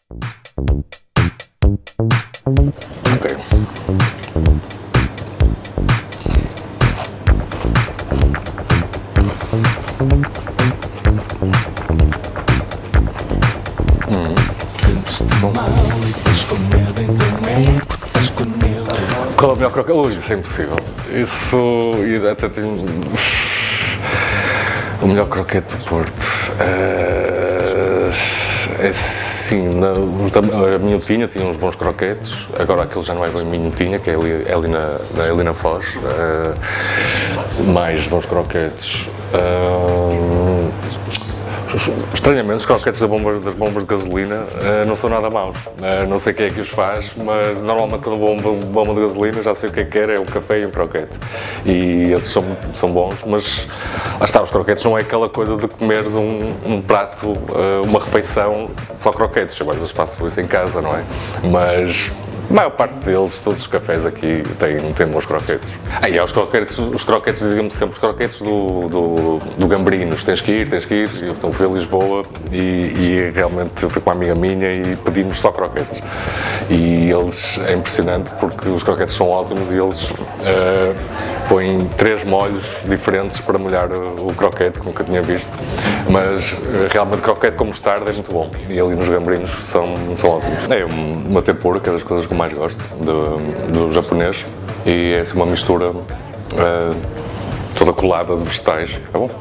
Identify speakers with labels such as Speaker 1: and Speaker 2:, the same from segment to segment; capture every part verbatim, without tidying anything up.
Speaker 1: Ok. Hum.
Speaker 2: Sentes-te mal e estás com medo, então é porque estás com medo.
Speaker 1: Qual é o melhor croquete? Ui, isso é impossível. Isso. E até tenho. O melhor croquete do Porto. Uh, é sim, na, a Minhotinha tinha uns bons croquetes, agora aquele já não é bem Minhotinha, que é ali, é ali, na, é ali na Foz. Uh, mais bons croquetes. Uh, Estranhamente, os croquetes das bombas, das bombas de gasolina uh, não são nada maus. Uh, não sei quem é que os faz, mas normalmente quando bomba, bomba de gasolina já sei o que é que quer, é um café e um croquete. E eles são, são bons, mas lá está, os croquetes não é aquela coisa de comeres um, um prato, uh, uma refeição, só croquetes. Eu às vezes faço isso em casa, não é? Mas a maior parte deles, todos os cafés aqui têm, têm bons croquetes. Ah, e aos croquetes, os croquetes diziam-me sempre os croquetes do, do, do Gambrinos, tens que ir, tens que ir. Eu então, fui a Lisboa e, e realmente fui com uma amiga minha e pedimos só croquetes. E eles, é impressionante porque os croquetes são ótimos e eles uh, põem três molhos diferentes para molhar o, o croquete, que nunca tinha visto. Mas uh, realmente croquete com mostarda é muito bom e ali nos Gambrinos são, são ótimos. É uma tempura, que é das coisas que eu mais gosto do, do japonês, e é assim uma mistura uh, toda colada de vegetais. É bom?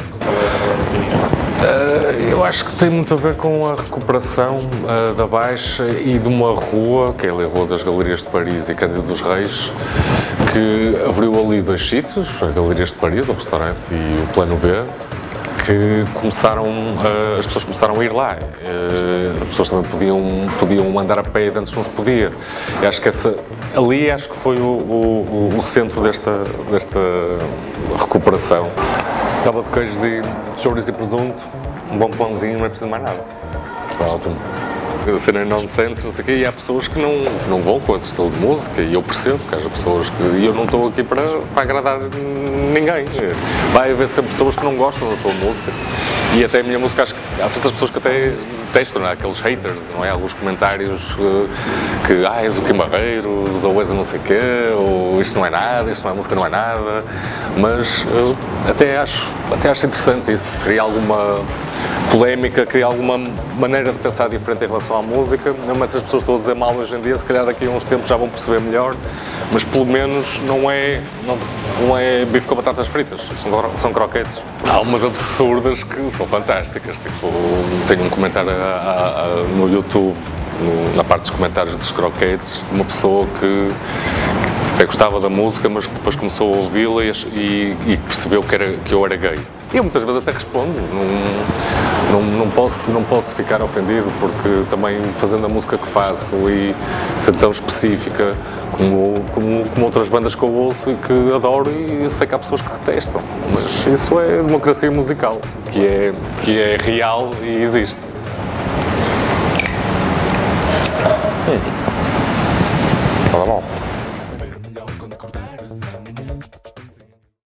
Speaker 1: Uh, eu acho que tem muito a ver com a recuperação uh, da Baixa e de uma rua, que é ali a Rua das Galerias de Paris e Cândido dos Reis, que abriu ali dois sítios, as Galerias de Paris, o restaurante e o Plano B, que começaram, uh, as pessoas começaram a ir lá. Uh, as pessoas também podiam, podiam andar a pé e antes não se podia. E acho que essa, ali acho que foi o, o, o centro desta, desta recuperação. Tábua de queijos e chouriço e presunto, um bom pãozinho, não é preciso mais nada. Ótimo. A cena é nonsense, não sei o quê, e há pessoas que não, que não vão com esse estilo de música, e eu percebo que haja pessoas que... E eu não estou aqui para, para agradar ninguém. Vai haver sempre pessoas que não gostam da sua música, e até a minha música, acho que há certas pessoas que até testam, não é? Aqueles haters, não é? Alguns comentários uh, que, ah, és o Kim Barreiros, ou és a não sei o quê, ou isto não é nada, isto não é música, não é nada, mas uh, até, acho, até acho interessante isso, cria alguma polémica, cria alguma maneira de pensar diferente em relação à música. Mesmo essas pessoas estão a dizer mal hoje em dia, se calhar daqui a uns tempos já vão perceber melhor, mas pelo menos não é, não, não é bife com batatas fritas, são, são croquetes. Há umas absurdas que são fantásticas, tipo, tenho um comentário a, a, a, no YouTube, no, na parte dos comentários dos croquetes, de uma pessoa que até gostava da música, mas que depois começou a ouvi-la e, e, e percebeu que, era, que eu era gay. E eu muitas vezes até respondo, não, não, não, posso, não posso ficar ofendido, porque também fazendo a música que faço e sendo tão específica como, como, como outras bandas que eu ouço e que adoro, e eu sei que há pessoas que detestam, mas isso é democracia musical, que é, que é real e existe. Hum. Fala mal.